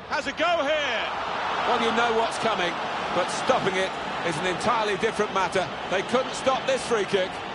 has a go here. Well, you know what's coming, but stopping it is an entirely different matter. They couldn't stop this free kick.